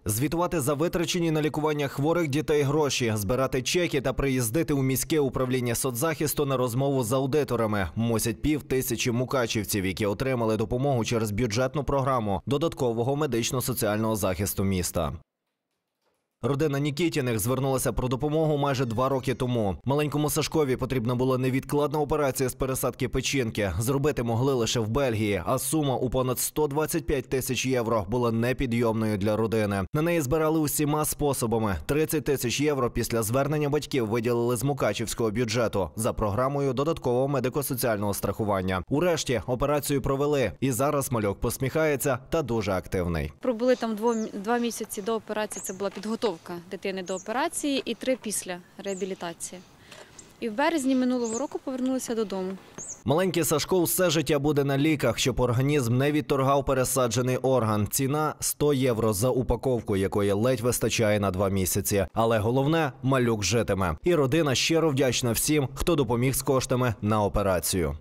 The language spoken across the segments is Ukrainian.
Звітувати за витрачені на лікування хворих дітей гроші, збирати чеки та приїздити у міське управління соцзахисту на розмову з аудиторами мусять 5000 мукачівців, які отримали допомогу через бюджетну програму додаткового медично-соціального захисту міста. Родина Нікітіних звернулася про допомогу майже 2 роки тому. Маленькому Сашкові потрібна була невідкладна операція з пересадки печінки. Зробити могли лише в Бельгії, а сума у понад 125 тисяч євро була непідйомною для родини. На неї збирали усіма способами. 30 тисяч євро після звернення батьків виділили з мукачівського бюджету за програмою додаткового медико-соціального страхування. Урешті операцію провели, і зараз малюк посміхається та дуже активний. Пробули там 2 місяці до операції, це була підготовка дитини до операції, і 3 після реабілітації. І в березні минулого року повернулися додому. Маленький Сашко все життя буде на ліках, щоб організм не відторгав пересаджений орган. Ціна – 100 євро за упаковку, якої ледь вистачає на 2 місяці. Але головне – малюк житиме. І родина щиро вдячна всім, хто допоміг з коштами на операцію.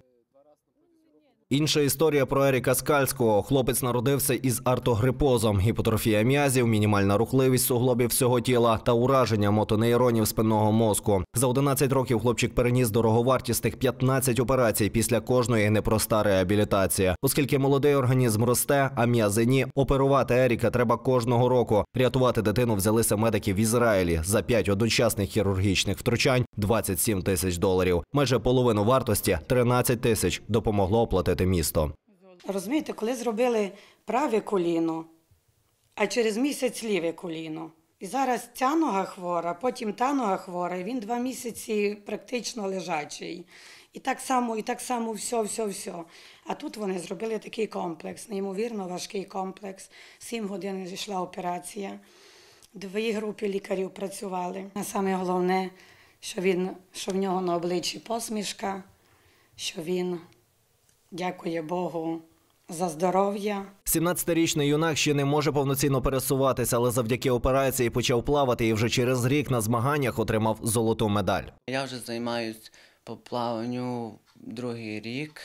Інша історія про Еріка Скальського. Хлопець народився із артогрипозом, гіпотрофія м'язів, мінімальна рухливість суглобів всього тіла та ураження мотонейронів спинного мозку. За 11 років хлопчик переніс дороговартісних 15 операцій, після кожної непроста реабілітація. Оскільки молодий організм росте, а м'язи ні, оперувати Еріка треба кожного року. Рятувати дитину взялися медики в Ізраїлі. За 5 одночасних хірургічних втручань – 27 тисяч доларів. Майже половину вартості – 13 тисяч – допомогло оплатити місто. Розумієте, коли зробили праве коліно, а через місяць ліве коліно. І зараз ця нога хвора, потім та нога хвора, і він 2 місяці практично лежачий. І так само все. А тут вони зробили такий комплекс, неймовірно важкий комплекс. 7 годин йшла операція, 2 групи лікарів працювали. А саме головне, що в нього на обличчі посмішка, що він дякує Богу за здоров'я. 17-річний юнак ще не може повноцінно пересуватися, але завдяки операції почав плавати і вже через рік на змаганнях отримав золоту медаль. Я вже займаюся по плаванню 2-й рік.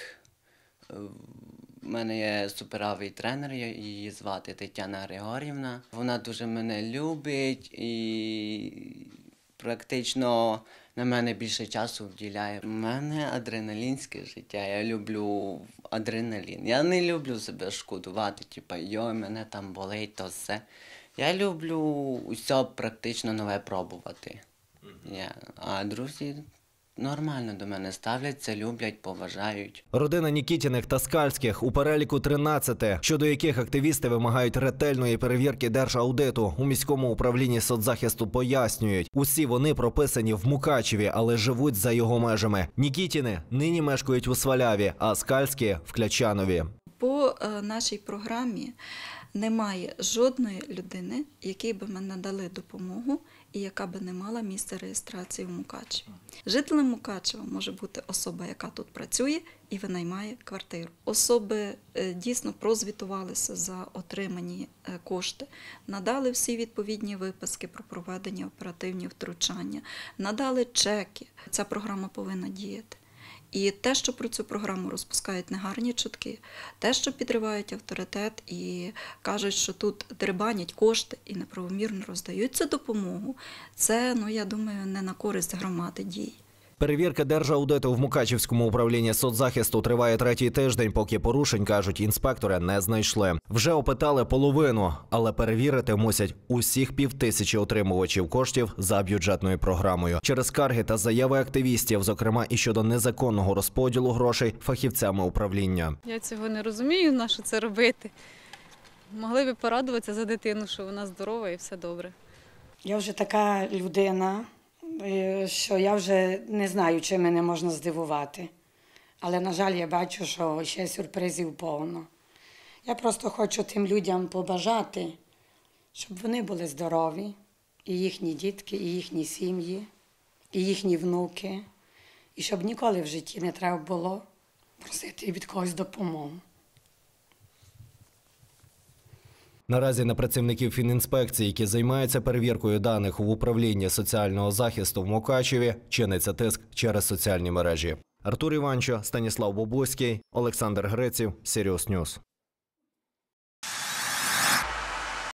У мене є суперовий тренер, її звати Тетяна Григорівна. Вона дуже мене любить і практично на мене більше часу вділяє. У мене адреналінське життя, я люблю адреналін. Я не люблю себе шкодувати, йой, мене там болить, то все. Я люблю усе практично нове пробувати. А друзі нормально до мене ставляться, люблять, поважають. Родина Нікітіних та Скальських у переліку 13, щодо яких активісти вимагають ретельної перевірки Держаудиту. У міському управлінні соцзахисту пояснюють, усі вони прописані в Мукачеві, але живуть за його межами. Нікітіни нині мешкають у Сваляві, а Скальські – в Клячанові. По нашій програмі немає жодної людини, якій би ми надали допомогу і яка би не мала місце реєстрації в Мукачеві. Жителем Мукачева може бути особа, яка тут працює і винаймає квартиру. Особи дійсно прозвітувалися за отримані кошти, надали всі відповідні виписки про проведення оперативні втручання, надали чеки. Ця програма повинна діяти. І те, що про цю програму розпускають негарні чутки, те, що підривають авторитет і кажуть, що тут дерибанять кошти і неправомірно роздають цю допомогу, це, я думаю, не на користь громади дій. Перевірка Держаудиту в Мукачівському управлінні соцзахисту триває 3-й тиждень, поки порушень, кажуть, інспектори не знайшли. Вже опитали половину, але перевірити мусять усіх 5000 отримувачів коштів за бюджетною програмою. Через скарги та заяви активістів, зокрема і щодо незаконного розподілу грошей фахівцями управління. Я цього не розумію, на що це робити. Могли б порадуватися за дитину, що вона здорова і все добре. Я вже така людина, що я вже не знаю, чим мене можна здивувати. Але, на жаль, я бачу, що ще сюрпризів повно. Я просто хочу тим людям побажати, щоб вони були здорові, і їхні дітки, і їхні сім'ї, і їхні внуки, і щоб ніколи в житті не треба було просити від когось допомогу. Наразі на працівників фінінспекції, які займаються перевіркою даних в управлінні соціального захисту в Мукачеві, чиниться тиск через соціальні мережі. Артур Іванчо, Станіслав Бобуський, Олександр Гриців, Сіріус Ньюс.